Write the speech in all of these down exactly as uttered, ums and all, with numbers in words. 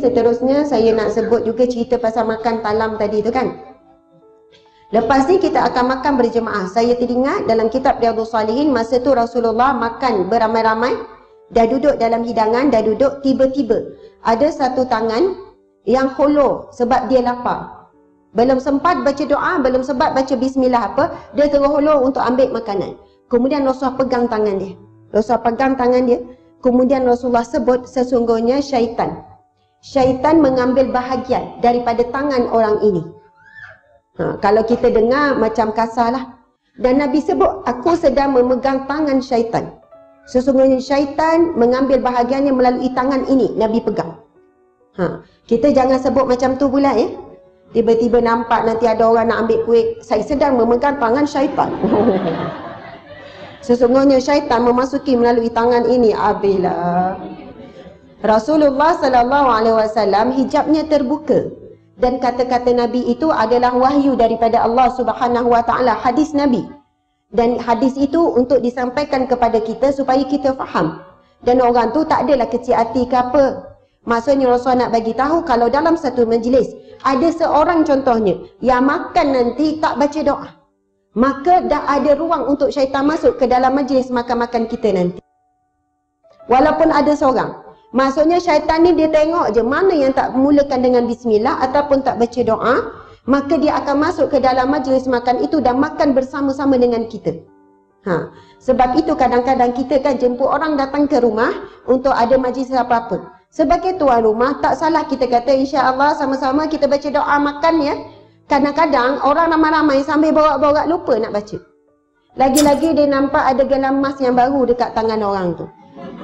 Seterusnya saya nak sebut juga cerita pasal makan talam tadi tu kan. Lepas ni kita akan makan berjemaah. Saya teringat dalam kitab Riyadhus Salihin, masa tu Rasulullah makan beramai-ramai, dah duduk dalam hidangan, dah duduk, tiba-tiba ada satu tangan yang hollow sebab dia lapar. Belum sempat baca doa, belum sempat baca bismillah apa, dia terus hollow untuk ambil makanan. Kemudian Rasulullah pegang tangan dia. Rasulullah pegang tangan dia. Kemudian Rasulullah sebut sesungguhnya syaitan. Syaitan mengambil bahagian daripada tangan orang ini. Ha, kalau kita dengar macam kasarlah. Dan Nabi sebut, aku sedang memegang tangan syaitan. Sesungguhnya syaitan mengambil bahagiannya melalui tangan ini. Nabi pegang. Ha, kita jangan sebut macam tu pula ya. Tiba-tiba nampak nanti ada orang nak ambil kuih. Saya sedang memegang tangan syaitan. Sesungguhnya syaitan memasuki melalui tangan ini. Abilah. Rasulullah sallallahu alaihi wasallam hijabnya terbuka. Dan kata-kata Nabi itu adalah wahyu daripada Allah Subhanahu wa taala, hadis Nabi. Dan hadis itu untuk disampaikan kepada kita supaya kita faham. Dan orang tu tak adalah kecil hati ke apa. Maksudnya Rasulullah nak bagi tahu kalau dalam satu majlis ada seorang contohnya yang makan nanti tak baca doa, maka dah ada ruang untuk syaitan masuk ke dalam majlis makan-makan kita nanti. Walaupun ada seorang. Maksudnya syaitan ni dia tengok je mana yang tak mulakan dengan bismillah ataupun tak baca doa, maka dia akan masuk ke dalam majlis makan itu dan makan bersama-sama dengan kita. Ha, sebab itu kadang-kadang kita kan jemput orang datang ke rumah untuk ada majlis apa-apa. Sebagai tuan rumah tak salah kita kata insya-Allah sama-sama kita baca doa makan ya. Kadang-kadang orang ramai-ramai sambil borak-borak lupa nak baca. Lagi-lagi dia nampak ada gelang emas yang baru dekat tangan orang tu.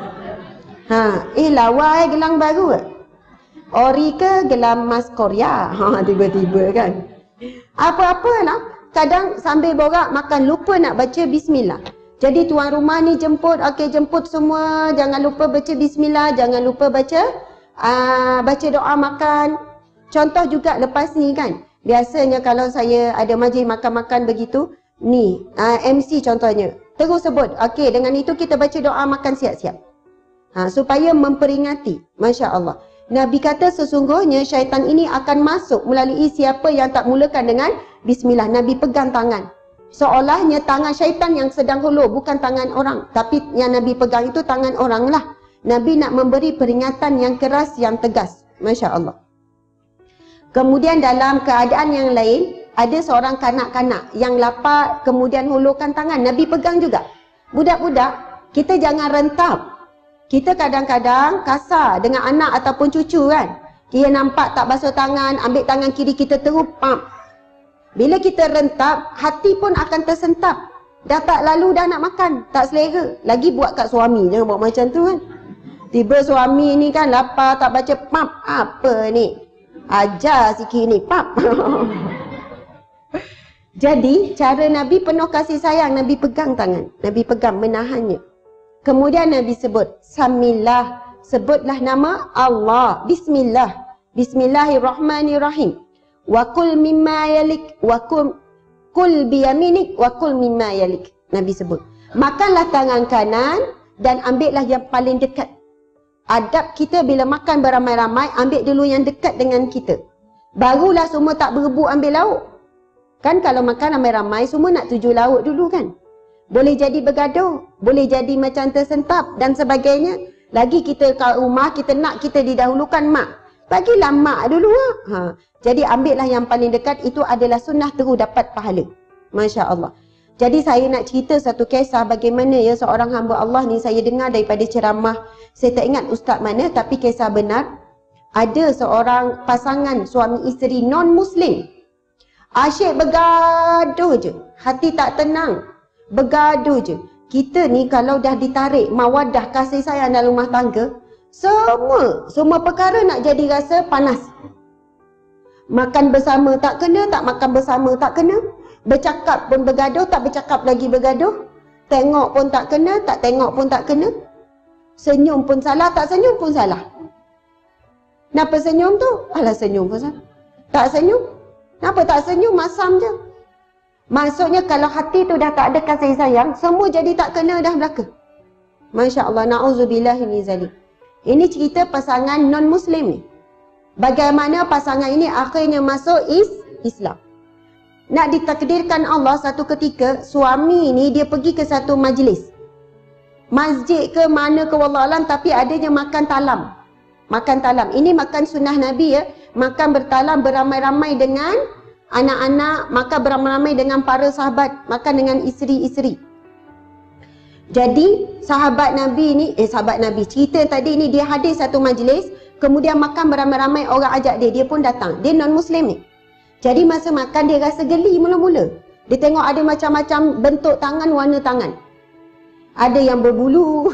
Ha, eh lawa eh gelang baru. Ori ke gelang emas Korea? Ha, tiba-tiba kan. Apa-apalah. Kadang sambil borak makan lupa nak baca bismillah. Jadi tuan rumah ni jemput, okey jemput semua, jangan lupa baca bismillah, jangan lupa baca uh, baca doa makan. Contoh juga lepas ni kan. Biasanya kalau saya ada majlis makan-makan begitu, ni uh, M C contohnya. Terus sebut, okey dengan itu kita baca doa makan siap-siap. Ha, supaya memperingati. Masya Allah. Nabi kata sesungguhnya syaitan ini akan masuk melalui siapa yang tak mulakan dengan bismillah. Nabi pegang tangan. Seolahnya tangan syaitan yang sedang hulu, bukan tangan orang. Tapi yang Nabi pegang itu tangan orang lah. Nabi nak memberi peringatan yang keras, yang tegas. Masya Allah. Kemudian dalam keadaan yang lain, ada seorang kanak-kanak yang lapar kemudian hulurkan tangan. Nabi pegang juga. Budak-budak, kita jangan rentap. Kita kadang-kadang kasar dengan anak ataupun cucu kan. Dia nampak tak basuh tangan, ambil tangan kiri kita terus pam. Bila kita rentap, hati pun akan tersentap. Dah tak lalu dah nak makan, tak selera. Lagi buat kat suami, jangan buat macam tu kan. Tiba suami ni kan lapar, tak baca pam. Apa ni? Ajar sikit ni, pam. Jadi, cara Nabi penuh kasih sayang, Nabi pegang tangan. Nabi pegang, menahannya. Kemudian Nabi sebut, Samillah, sebutlah nama Allah. Bismillah. Bismillahirrahmanirrahim. Wa kul mimma yalik. Wa kul, kul biyaminik. Wa kul mimma yalik. Nabi sebut. Makanlah tangan kanan dan ambillah yang paling dekat. Adab kita bila makan beramai-ramai, ambil dulu yang dekat dengan kita. Barulah semua tak berebut ambil lauk. Kan kalau makan ramai-ramai, semua nak tuju lauk dulu kan. Boleh jadi bergaduh, boleh jadi macam tersentap dan sebagainya. Lagi kita kat rumah, kita nak kita didahulukan mak. Bagilah mak dulu lah. Ha. Jadi ambillah yang paling dekat, itu adalah sunnah terus dapat pahala. Masya Allah. Jadi saya nak cerita satu kisah bagaimana ya seorang hamba Allah ni, saya dengar daripada ceramah. Saya tak ingat ustaz mana, tapi kisah benar. Ada seorang pasangan suami isteri non-Muslim. Asyik bergaduh je. Hati tak tenang. Bergaduh je. Kita ni kalau dah ditarik mawadah kasih sayang dalam rumah tangga, semua semua perkara nak jadi rasa panas. Makan bersama tak kena, tak makan bersama tak kena. Bercakap pun bergaduh, tak bercakap lagi bergaduh. Tengok pun tak kena, tak tengok pun tak kena. Senyum pun salah, tak senyum pun salah. Kenapa senyum tu? Alah senyum pun salah. Tak senyum? Kenapa tak senyum? Masam je. Maksudnya kalau hati tu dah tak ada kasih sayang, semua jadi tak kena dah belaka. Masya Allah, na'udzubillahi min zalik. Ini cerita pasangan non-Muslim ni. bagaimana pasangan ini akhirnya masuk is Islam. Nak ditakdirkan Allah satu ketika suami ni dia pergi ke satu majlis, masjid ke mana ke wallahualam, tapi adanya makan talam. Makan talam. Ini makan sunnah Nabi ya. Makan bertalam beramai-ramai dengan anak-anak, makan beramai-ramai dengan para sahabat, makan dengan isteri-isteri. Jadi sahabat Nabi ni, eh sahabat Nabi, cerita tadi ni dia hadir satu majlis, kemudian makan beramai-ramai, orang ajak dia, dia pun datang. Dia non-Muslim ni. Jadi masa makan dia rasa geli mula-mula. Dia tengok ada macam-macam bentuk tangan, warna tangan. Ada yang berbulu,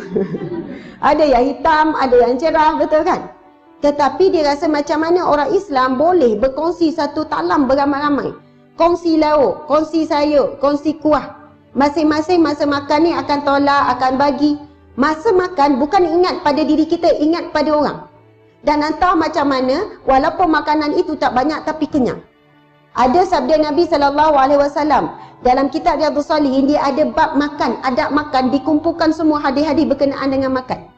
ada yang hitam, ada yang cerah, betul kan? Tetapi dia rasa macam mana orang Islam boleh berkongsi satu talam beramai-ramai. Kongsi lauk, kongsi sayur, kongsi kuah. Masing-masing masa makan ni akan tolak, akan bagi. Masa makan bukan ingat pada diri kita, ingat pada orang. Dan entah macam mana, walaupun makanan itu tak banyak tapi kenyang. Ada sabda Nabi sallallahu alaihi wasallam dalam kitab Riyadhus Shalihin, dia ada bab makan, adab makan, dikumpulkan semua hadis-hadis berkenaan dengan makan.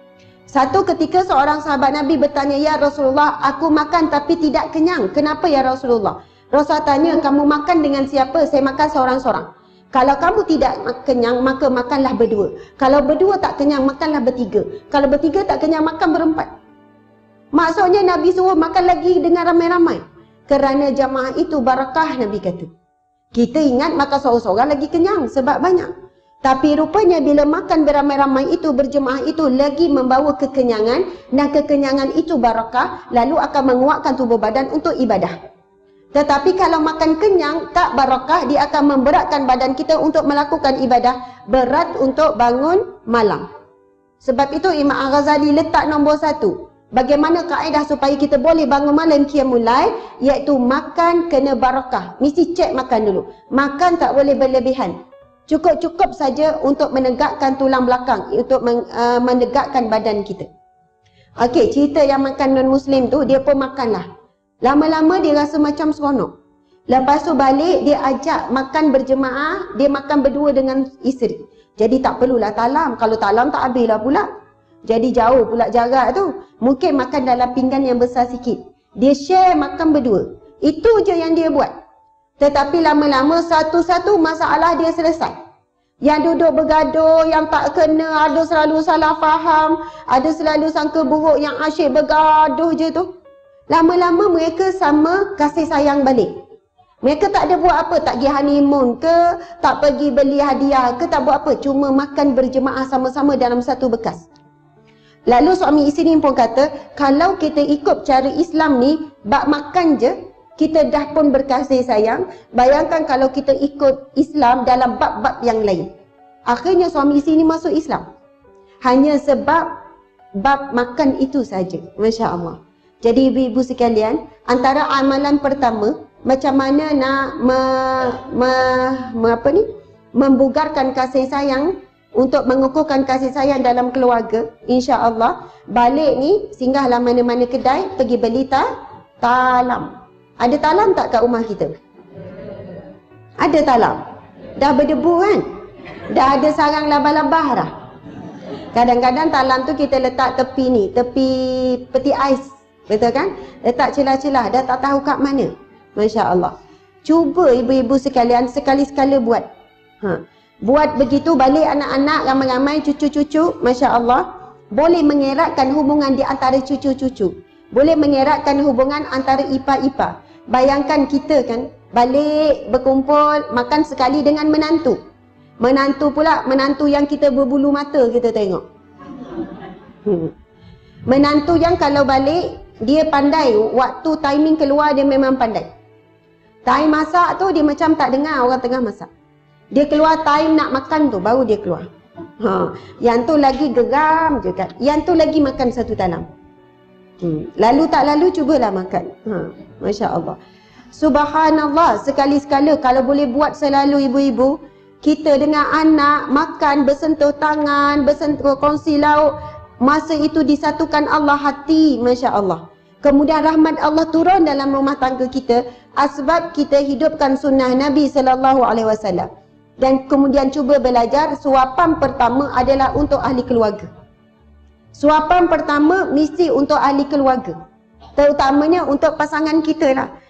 Satu ketika seorang sahabat Nabi bertanya, "Ya Rasulullah, aku makan tapi tidak kenyang. Kenapa ya Rasulullah?" Rasulullah tanya, "Kamu makan dengan siapa?" "Saya makan seorang-seorang." "Kalau kamu tidak kenyang, maka makanlah berdua. Kalau berdua tak kenyang, makanlah bertiga. Kalau bertiga tak kenyang, makan berempat." Maksudnya Nabi suruh makan lagi dengan ramai-ramai. Kerana jamaah itu barakah, Nabi kata. Kita ingat makan seorang-seorang lagi kenyang sebab banyak. Tapi rupanya bila makan beramai-ramai itu, berjemaah itu lagi membawa kekenyangan, dan kekenyangan itu barakah, lalu akan menguatkan tubuh badan untuk ibadah. Tetapi kalau makan kenyang tak barakah, dia akan memberatkan badan kita untuk melakukan ibadah, berat untuk bangun malam. Sebab itu Imam Al-Ghazali letak nombor satu. Bagaimana kaedah supaya kita boleh bangun malam qiyamul lail, iaitu makan kena barakah. Mesti cek makan dulu. Makan tak boleh berlebihan. Cukup-cukup saja untuk menegakkan tulang belakang, untuk men, uh, menegakkan badan kita. Okey, cerita yang makan non-Muslim tu, dia pun makanlah. Lama-lama dia rasa macam seronok. Lepas tu balik, dia ajak makan berjemaah, dia makan berdua dengan isteri. Jadi tak perlulah talam. Kalau talam tak habislah pula. Jadi jauh pula jarak tu. Mungkin makan dalam pinggan yang besar sikit. Dia share makan berdua. Itu je yang dia buat. Tetapi lama-lama satu-satu masalah dia selesai. Yang duduk bergaduh, yang tak kena, ada selalu salah faham, ada selalu sangka buruk, yang asyik bergaduh je tu. Lama-lama mereka sama kasih sayang balik. Mereka tak ada buat apa, tak pergi honeymoon ke, tak pergi beli hadiah ke, tak buat apa. Cuma makan berjemaah sama-sama dalam satu bekas. Lalu suami isteri pun kata, kalau kita ikut cara Islam ni, bab makan je, kita dah pun berkasih sayang. Bayangkan kalau kita ikut Islam dalam bab-bab yang lain. Akhirnya suami isteri ni masuk Islam. Hanya sebab bab makan itu saja. Masya Allah. Jadi ibu-ibu sekalian, antara amalan pertama, macam mana nak me, me, me, apa ni? membugarkan kasih sayang, untuk mengukuhkan kasih sayang dalam keluarga, insya-Allah, balik ni singgahlah mana-mana kedai, pergi beli ta, talam. Ada talam tak kat rumah kita? Ada talam. Dah berdebu kan? Dah ada sarang labah-labah dah. Kadang-kadang talam tu kita letak tepi ni, tepi peti ais, betul kan? Letak celah-celah, dah tak tahu kat mana. Masya-Allah. Cuba ibu-ibu sekalian sekali-sekala buat. Ha. Buat begitu, balik anak-anak ramai-ramai, cucu-cucu, Masya Allah, boleh mengeratkan hubungan di antara cucu-cucu. Boleh mengeratkan hubungan antara ipar-ipar. Bayangkan kita kan, balik berkumpul, makan sekali dengan menantu. Menantu pula, menantu yang kita berbulu mata kita tengok. Hmm. Menantu yang kalau balik, dia pandai, waktu timing keluar dia memang pandai. Time masak tu dia macam tak dengar orang tengah masak. Dia keluar time nak makan tu, baru dia keluar. Ha. Yang tu lagi geram je kan. Yang tu lagi makan satu talam. Hmm. Lalu tak lalu, cubalah makan. Ha. Masya Allah. Subhanallah, sekali-sekala kalau boleh buat selalu ibu-ibu, kita dengan anak makan, bersentuh tangan, bersentuh kongsi lauk, masa itu disatukan Allah hati, Masya Allah. Kemudian rahmat Allah turun dalam rumah tangga kita, sebab kita hidupkan sunnah Nabi sallallahu alaihi wasallam. Dan kemudian cuba belajar, suapan pertama adalah untuk ahli keluarga. Suapan pertama mesti untuk ahli keluarga. Terutamanya untuk pasangan kita lah.